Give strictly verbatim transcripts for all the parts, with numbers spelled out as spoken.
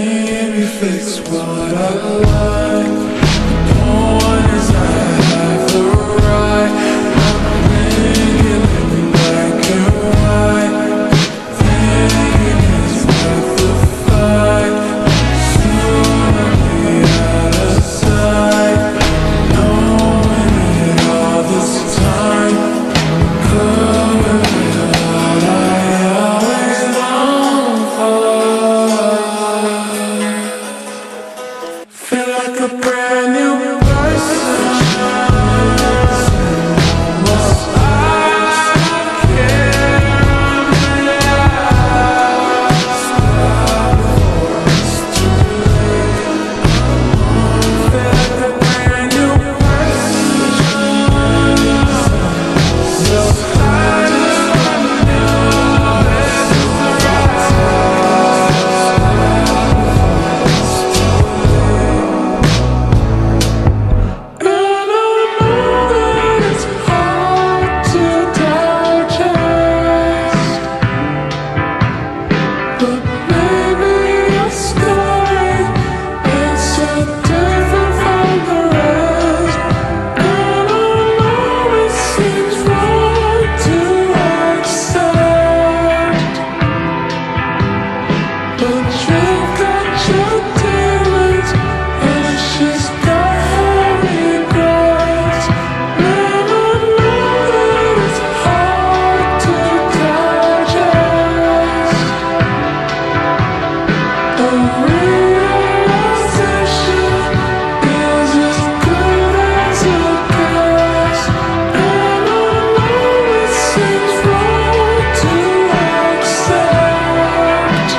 Maybe fix what I like. No one is I have the right. I'm thinking living black and white. Thinking it's worth the fight. Soon I'll be out of sight. Knowing it all this time. Covered with what I always long for. Feel like a brand new person. Almost I can't realize. It's too late. Feel like a brand new person. So I just wanna know this is the right time. And I know that it's hard to digest, but maybe your story is so different from the rest. And I know it seems wrong to accept, but you've got your demons and she's got her regrets. And I know that it's hard to digest. The realization is as good as it gets. And I know it seems wrong to accept,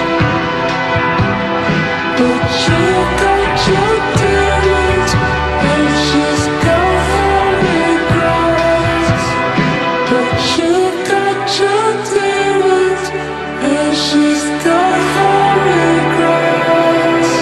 but you got your demons and she's got her regrets. But you got your demons and she's got her regrets.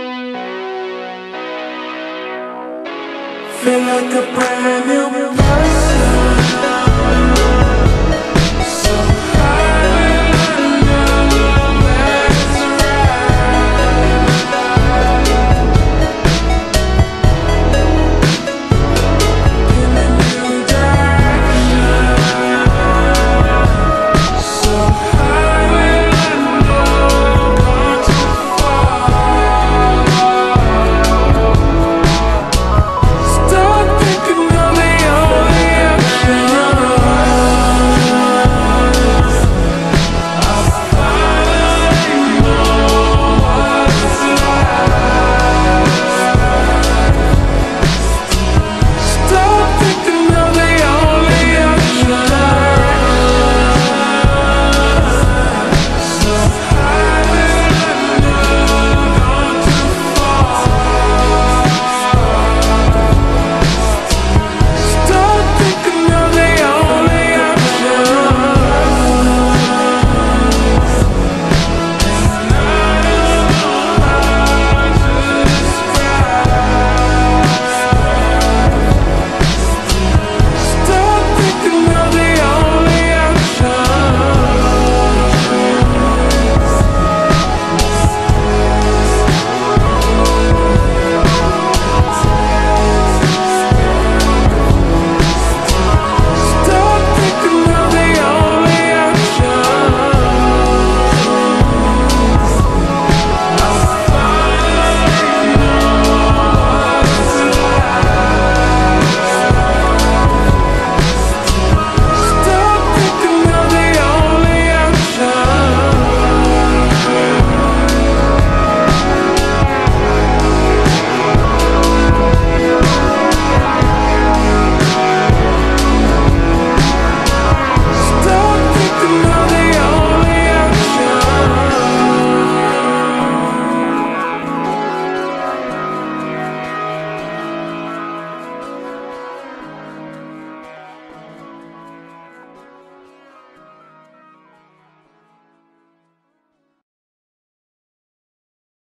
Feel like a brand new person.